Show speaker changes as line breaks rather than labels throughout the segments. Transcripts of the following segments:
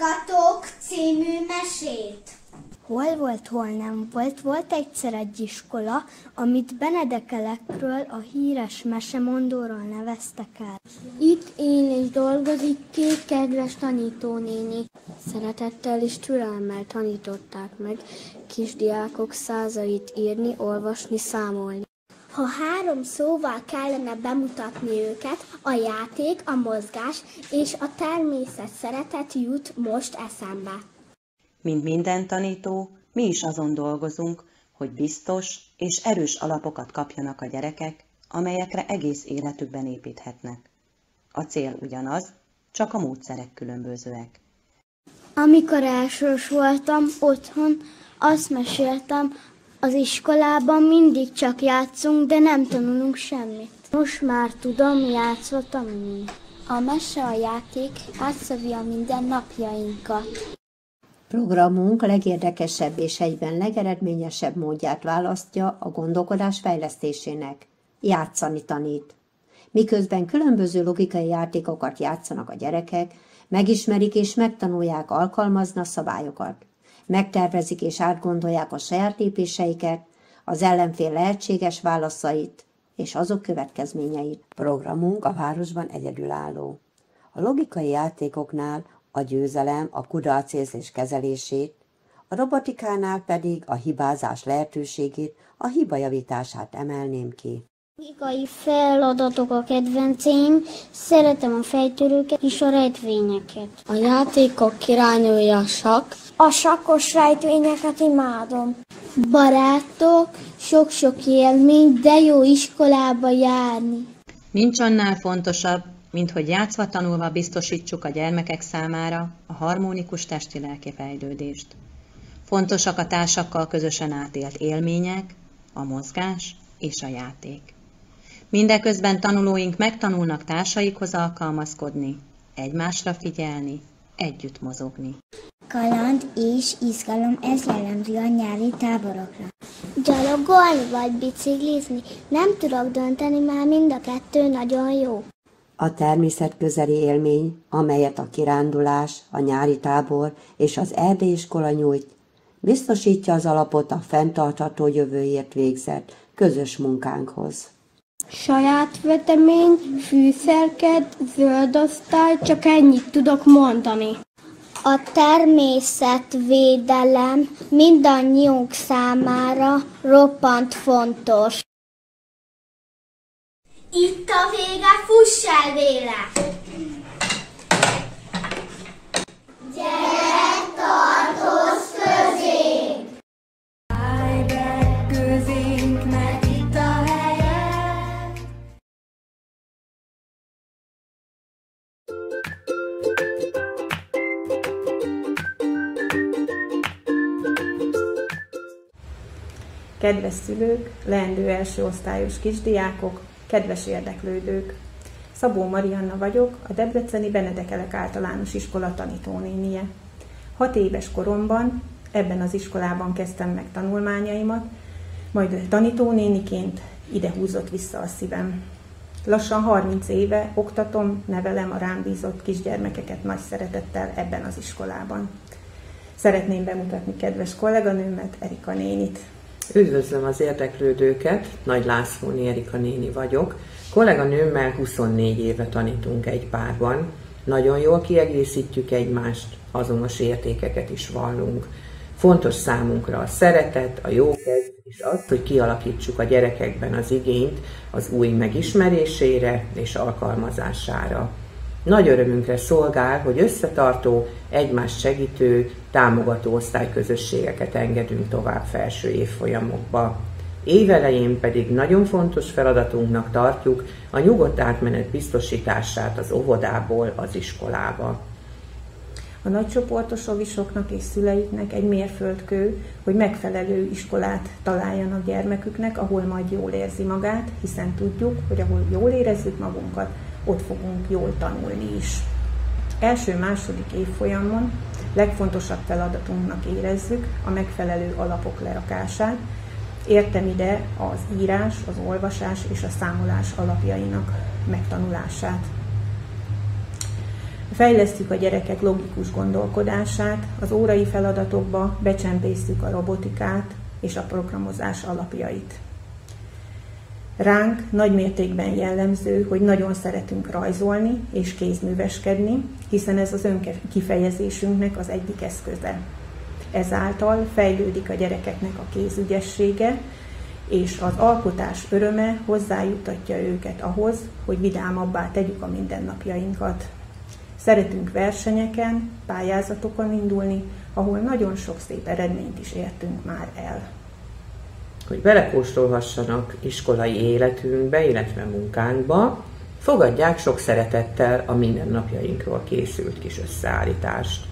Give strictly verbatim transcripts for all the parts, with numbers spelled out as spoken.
Hallgatók című mesét.
Hol volt, hol nem volt, volt egyszer egy iskola, amit Benedekelekről, a híres mesemondóról neveztek el.
Itt él és dolgozik két kedves tanítónéni. Szeretettel és türelemmel tanították meg kisdiákok százait írni, olvasni, számolni.
Ha három szóval kellene bemutatni őket, a játék, a mozgás és a természet szeretet jut most eszembe.
Mint minden tanító, mi is azon dolgozunk, hogy biztos és erős alapokat kapjanak a gyerekek, amelyekre egész életükben építhetnek. A cél ugyanaz, csak a módszerek különbözőek.
Amikor elsős voltam otthon, azt meséltem, az iskolában mindig csak játszunk, de nem tanulunk semmit. Most már tudom, játszva tanulni.
A mese, a játék átszövje a mindennapjainkat.
Programunk legérdekesebb és egyben legeredményesebb módját választja a gondolkodás fejlesztésének. Játszani tanít. Miközben különböző logikai játékokat játszanak a gyerekek, megismerik és megtanulják alkalmazni a szabályokat. Megtervezik és átgondolják a saját lépéseiket, az ellenfél lehetséges válaszait és azok következményeit.
Programunk a városban egyedülálló. A logikai játékoknál a győzelem, a kudarcérzés kezelését, a robotikánál pedig a hibázás lehetőségét, a hibajavítását emelném ki.
Logikai feladatok a kedvenceim, szeretem a fejtörőket és a rejtvényeket. A játékok királynője a sakk.
A sakkos rejtvényeket imádom.
Barátok, sok-sok élmény, de jó iskolába járni.
Nincs annál fontosabb, mint hogy játszva tanulva biztosítsuk a gyermekek számára a harmonikus testi-lelki fejlődést. Fontosak a társakkal közösen átélt élmények, a mozgás és a játék. Mindeközben tanulóink megtanulnak társaikhoz alkalmazkodni, egymásra figyelni, együtt mozogni.
Kaland és izgalom, ez jellemző a nyári táborokra.
Gyalogolni vagy biciklizni, nem tudok dönteni, már mind a kettő nagyon jó.
A természetközeli élmény, amelyet a kirándulás, a nyári tábor és az erdélyiskola nyújt, biztosítja az alapot a fenntartható jövőért végzett közös munkánkhoz.
Saját vetemény, fűszerked, zöld osztály, csak ennyit tudok mondani.
A természetvédelem mindannyiunk számára roppant fontos. Itt a vége, fuss el vele! Gyere, tartozz közénk!
Állj be közénk, mert itt a helyed!
Kedves szülők, leendő első osztályos kisdiákok, kedves érdeklődők! Szabó Marianna vagyok, a debreceni Benedekelek Általános Iskola tanítónénie. Hat éves koromban ebben az iskolában kezdtem meg tanulmányaimat, majd tanítónéniként ide húzott vissza a szívem. Lassan harminc éve oktatom, nevelem a rám bízott kisgyermekeket nagy szeretettel ebben az iskolában. Szeretném bemutatni kedves kolléganőmet, Erika nénit.
Üdvözlöm az érdeklődőket, Nagy Lászlóné Erika néni vagyok. Kolléganőmmel huszonnégy éve tanítunk egy párban. Nagyon jól kiegészítjük egymást, azonos értékeket is vallunk. Fontos számunkra a szeretet, a jókedv, és az, hogy kialakítsuk a gyerekekben az igényt az új megismerésére és alkalmazására. Nagy örömünkre szolgál, hogy összetartó, egymást segítő, támogató osztályközösségeket engedünk tovább felső évfolyamokba. Évelején pedig nagyon fontos feladatunknak tartjuk a nyugodt átmenet biztosítását az óvodából az iskolába.
A nagycsoportos ovisoknak és szüleiknek egy mérföldkő, hogy megfelelő iskolát találjanak gyermeküknek, ahol majd jól érzi magát, hiszen tudjuk, hogy ahol jól érezzük magunkat, ott fogunk jól tanulni is. Első-második évfolyamon legfontosabb feladatunknak érezzük a megfelelő alapok lerakását. Értem ide az írás, az olvasás és a számolás alapjainak megtanulását. Fejlesztjük a gyerekek logikus gondolkodását, az órai feladatokba becsempésztük a robotikát és a programozás alapjait. Ránk nagymértékben jellemző, hogy nagyon szeretünk rajzolni és kézműveskedni, hiszen ez az önkifejezésünknek az egyik eszköze. Ezáltal fejlődik a gyerekeknek a kézügyessége, és az alkotás öröme hozzájutatja őket ahhoz, hogy vidámabbá tegyük a mindennapjainkat. Szeretünk versenyeken, pályázatokon indulni, ahol nagyon sok szép eredményt is értünk már el.
Hogy belekóstolhassanak iskolai életünkbe, illetve munkánkba, fogadják sok szeretettel a mindennapjainkról készült kis összeállítást.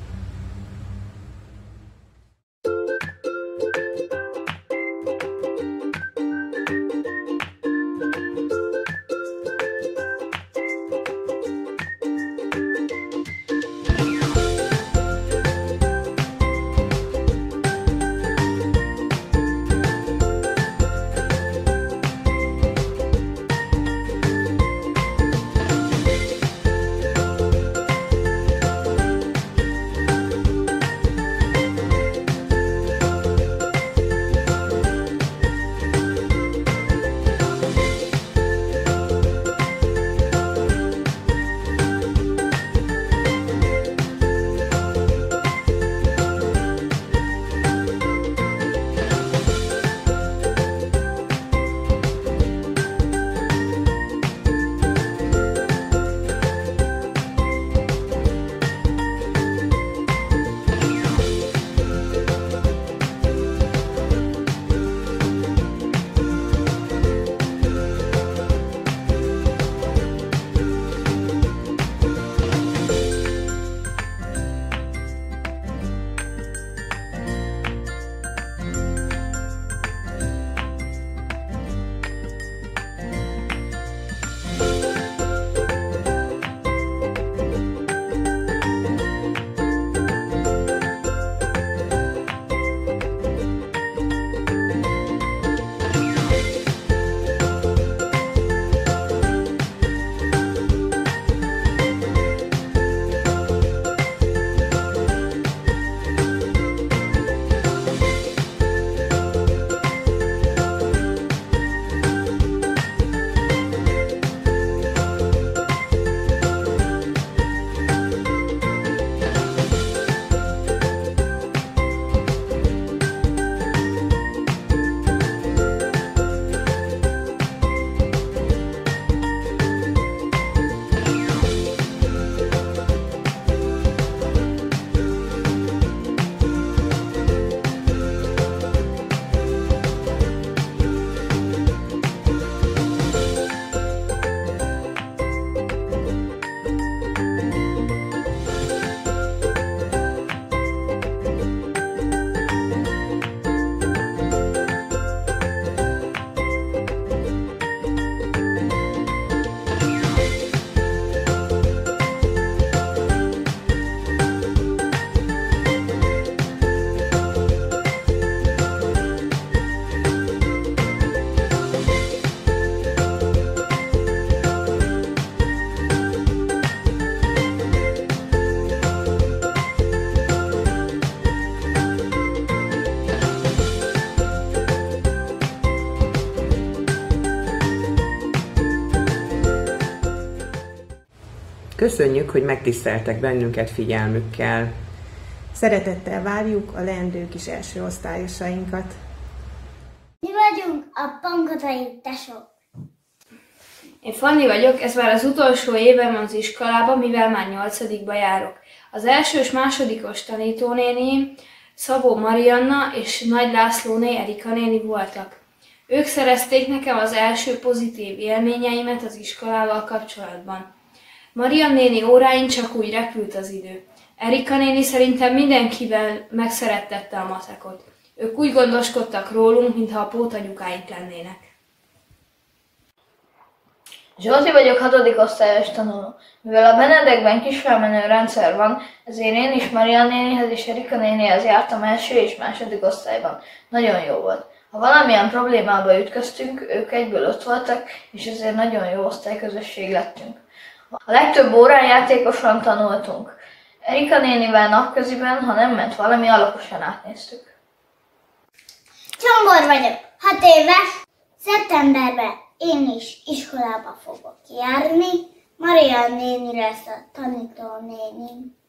Köszönjük, hogy megtiszteltek bennünket figyelmükkel.
Szeretettel várjuk a leendő kis első osztályosainkat.
Mi vagyunk a Pankatai tesók.
Én Fanni vagyok, ez már az utolsó évem az iskolában, mivel már nyolcadikba járok. Az első és másodikos tanítónéném Szabó Marianna és Nagy Lászlóné Erika néni voltak. Ők szerezték nekem az első pozitív élményeimet az iskolával kapcsolatban. Marian néni óráin csak úgy repült az idő. Erika néni szerintem mindenkivel megszerettette a matekot. Ők úgy gondoskodtak rólunk, mintha a pótanyukáink lennének.
Zsózi vagyok, hatodik osztályos tanuló. Mivel a Benedekben kisfelmenő rendszer van, ezért én is Marian nénihez és Erika nénihez jártam első és második osztályban. Nagyon jó volt. Ha valamilyen problémába ütköztünk, ők egyből ott voltak, és ezért nagyon jó osztályközösség lettünk. A legtöbb órán játékosan tanultunk. Erika nénivel napköziben, ha nem ment valami, alaposan átnéztük.
Csongor vagyok, hat éves. Szeptemberben én is iskolába fogok járni. Maria néni lesz a tanítónénim.